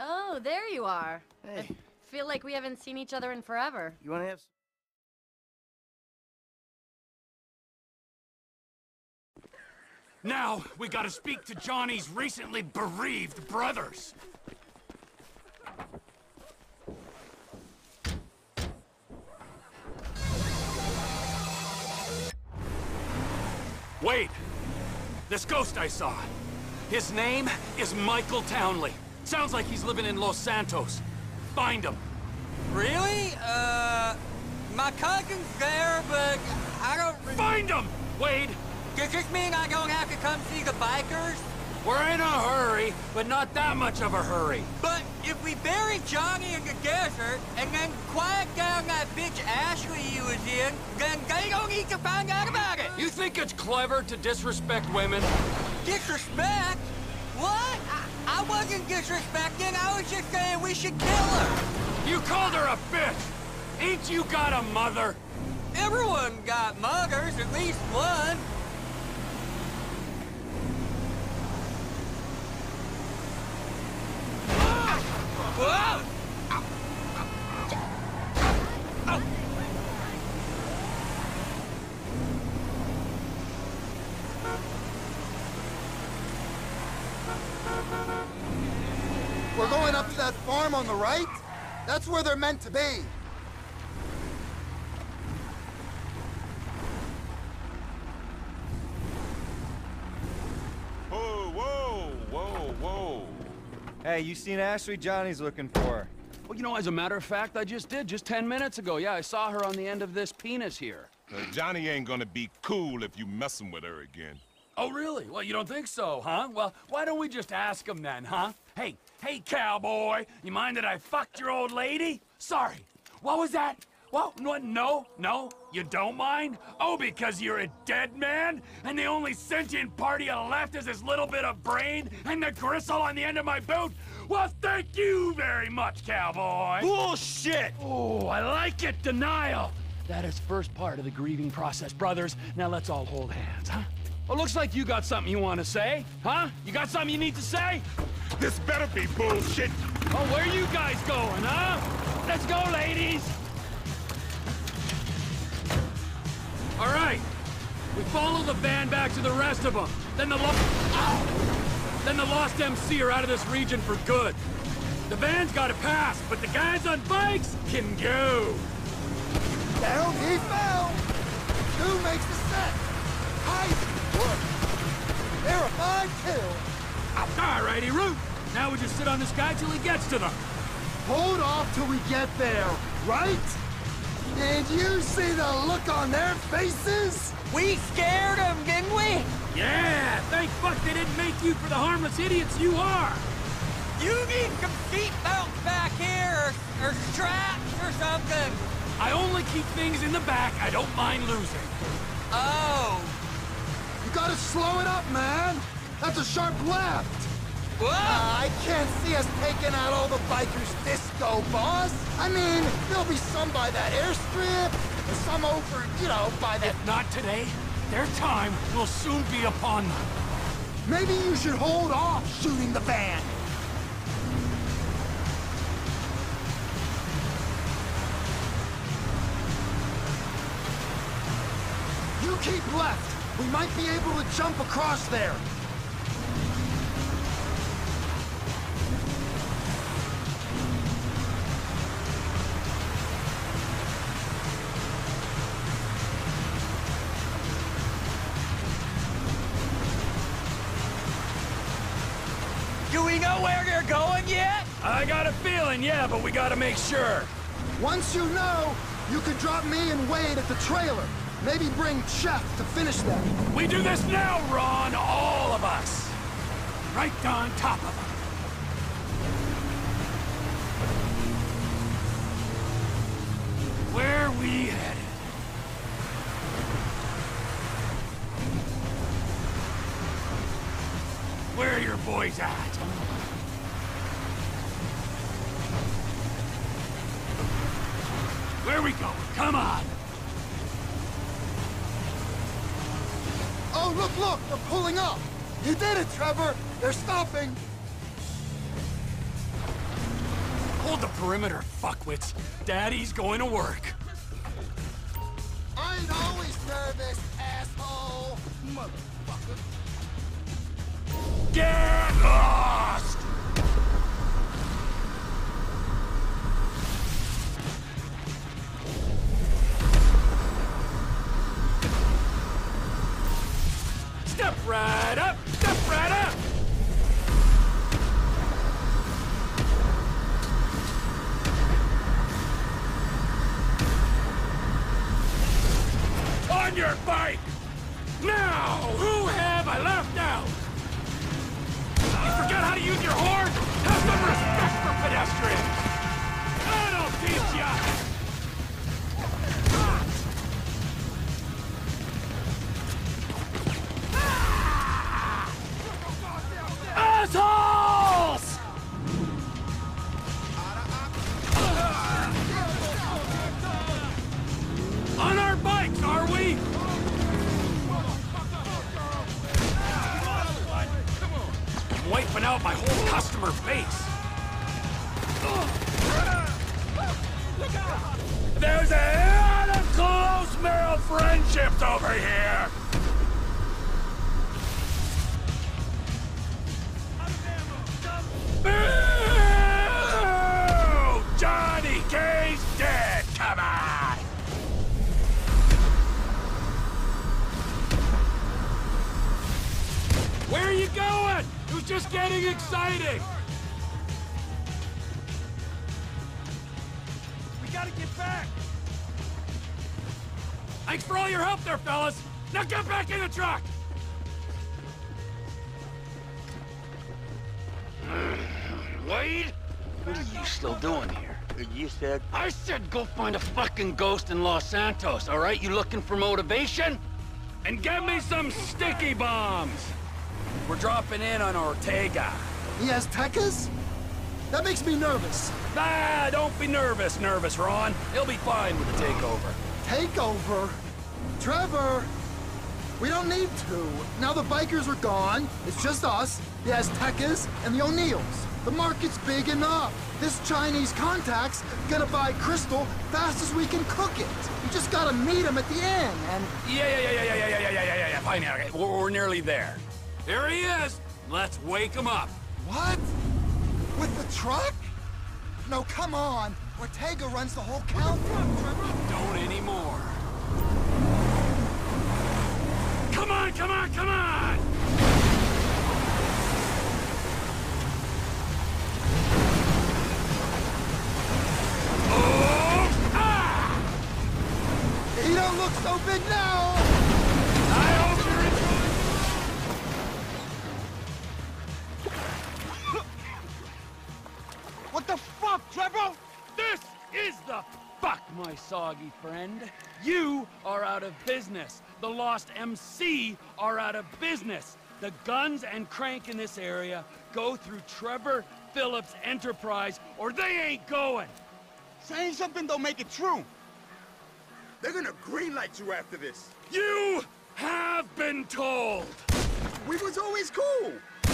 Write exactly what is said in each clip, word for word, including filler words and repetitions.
Oh, there you are. Hey. I feel like we haven't seen each other in forever. You wanna have some? Now, we gotta speak to Johnny's recently bereaved brothers. Wait! This ghost I saw. His name is Michael Townley. Sounds like he's living in Los Santos. Find him. Really? Uh, my cousin's there, but I don't... Find him, Wade! Does this mean I don't have to come see the bikers? We're in a hurry, but not that much of a hurry. But if we bury Johnny in the desert, and then quiet down that bitch Ashley he was in, then they don't need to find out about it! You think it's clever to disrespect women? Disrespect? What? I, I wasn't disrespecting, I was just saying we should kill her! You called her a bitch! Ain't you got a mother? Everyone got mothers, at least one. Whoa! We're going up to that farm on the right? That's where they're meant to be. Whoa, whoa, whoa, whoa. Hey, you seen Ashley? Johnny's looking for her. Well, you know, as a matter of fact, I just did, just ten minutes ago. Yeah, I saw her on the end of this penis here. Uh, Johnny ain't gonna be cool if you messing with her again. Oh, really? Well, you don't think so, huh? Well, why don't we just ask him then, huh? Hey, hey, cowboy, you mind that I fucked your old lady? Sorry. What was that? Well, no, no, no, you don't mind? Oh, because you're a dead man? And the only sentient part you left is this little bit of brain and the gristle on the end of my boot? Well, thank you very much, cowboy. Bullshit! Oh, I like it, denial. That is first part of the grieving process, brothers. Now let's all hold hands, huh? Well, looks like you got something you want to say, huh? You got something you need to say? This better be bullshit. Oh, where you guys going, huh? Let's go, ladies! All right, we follow the van back to the rest of them. Then the lo- Ow! Then the lost M C are out of this region for good. The van's got to pass, but the guys on bikes can go. Down he fell. Who makes the set? Nice work. They're a fine kill. All righty, Root. Now we just sit on this guy till he gets to them. Hold off till we get there, right? Did you see the look on their faces? We scared them, didn't we? Yeah, thank fuck they didn't make you for the harmless idiots you are. You need some seatbelts back here, or, or straps or something. I only keep things in the back I don't mind losing. Oh. You gotta slow it up, man. That's a sharp left. Whoa! Uh, I can't see us taking out all the bikers this go, boss. I mean, there'll be some by that airstrip, and some over, you know, by that... If not today, their time will soon be upon them. Maybe you should hold off shooting the van. You keep left. We might be able to jump across there. Do we know where they're going yet? I got a feeling, yeah, but we gotta make sure. Once you know, you can drop me and Wade at the trailer. Maybe bring Chef to finish them. We do this now, Ron, all of us. Right on top of them. Where we headed? Where are your boys at? Where we going? Come on! Oh, look, look! They're pulling up! You did it, Trevor! They're stopping! the perimeter, fuckwits. Daddy's going to work. I ain't always nervous, asshole! Motherfucker. Get lost! Step right up! Step right up! On your bike! Now, who have I left out? You forget how to use your horn? Have some respect for pedestrians! That'll teach ya! Assholes! On our bikes, are we? I'm wiping out my whole customer base. There's a lot of close male friendships over here. Boo! Johnny K's dead. Come on. Where are you going? It was just getting exciting. We gotta get back. Thanks for all your help there, fellas. Now get back in the truck. Wade? What are you still doing here? You said... I said go find a fucking ghost in Los Santos, all right? You looking for motivation? And get me some sticky bombs. We're dropping in on Ortega. He has Tekkas? That makes me nervous. Ah, don't be nervous, nervous, Ron. He'll be fine with the takeover. Takeover? Trevor! We don't need to. Now the bikers are gone. It's just us, the Aztecas, and the O'Neills. The market's big enough. This Chinese contact's gonna buy Crystal fast as we can cook it. We just gotta meet him at the end, and... Yeah, yeah, yeah, yeah, yeah, yeah, yeah, yeah, yeah, yeah, fine, yeah, okay. We're, we're nearly there. Here he is. Let's wake him up. What? With the truck? No, come on. Ortega runs the whole county. Don't anymore. Come on, come on, come on! Oh! Ah! He don't look so big now! I hope you're enjoying. What the fuck, Trevor? This is the fuck, my soggy friend. You are out of business. The Lost M C are out of business. The guns and crank in this area go through Trevor Phillips Enterprise, or they ain't going. Saying something don't make it true. They're gonna greenlight you after this. You have been told. We was always cool.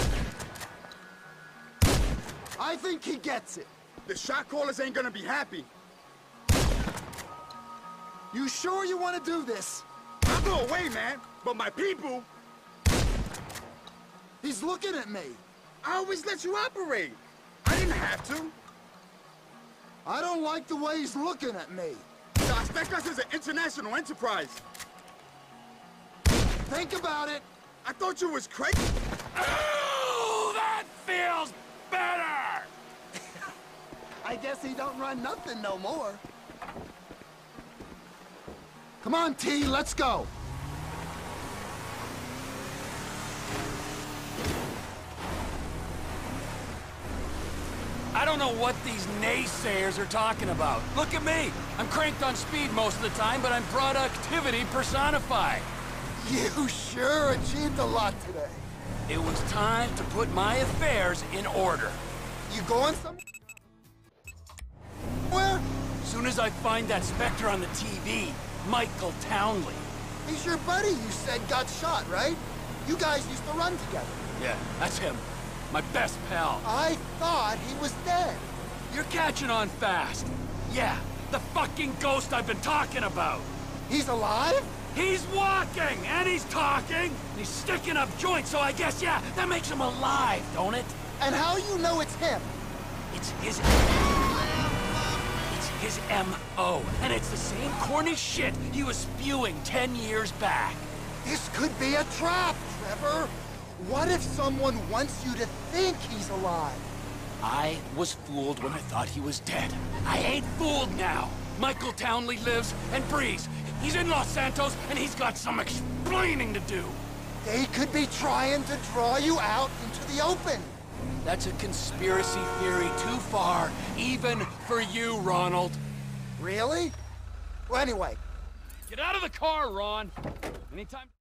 I think he gets it. The shot callers ain't gonna be happy. You sure you want to do this? I'll go away, man. But my people... He's looking at me. I always let you operate. I didn't have to. I don't like the way he's looking at me. The Aztecas is an international enterprise. Think about it. I thought you was crazy. Oh, that feels better! I guess he don't run nothing no more. Come on, T, let's go. I don't know what these naysayers are talking about. Look at me. I'm cranked on speed most of the time, but I'm productivity personified. You sure achieved a lot today. It was time to put my affairs in order. You going somewhere? Where? Soon as I find that Spectre on the T V, Michael Townley. He's your buddy you said got shot, right? You guys used to run together. Yeah, that's him. My best pal. I thought he was dead. You're catching on fast. Yeah, the fucking ghost I've been talking about. He's alive? He's walking, and he's talking, and he's sticking up joints, so I guess, yeah, that makes him alive, don't it? And how you know it's him? It's his... It's his M O, and it's the same corny shit he was spewing ten years back. This could be a trap, Trevor. What if someone wants you to think he's alive? I was fooled when I thought he was dead. I ain't fooled now. Michael Townley lives and breathes. He's in Los Santos, and he's got some explaining to do. They could be trying to draw you out into the open. That's a conspiracy theory too far, even for you, Ronald. Really? Well, anyway. Get out of the car, Ron. Anytime...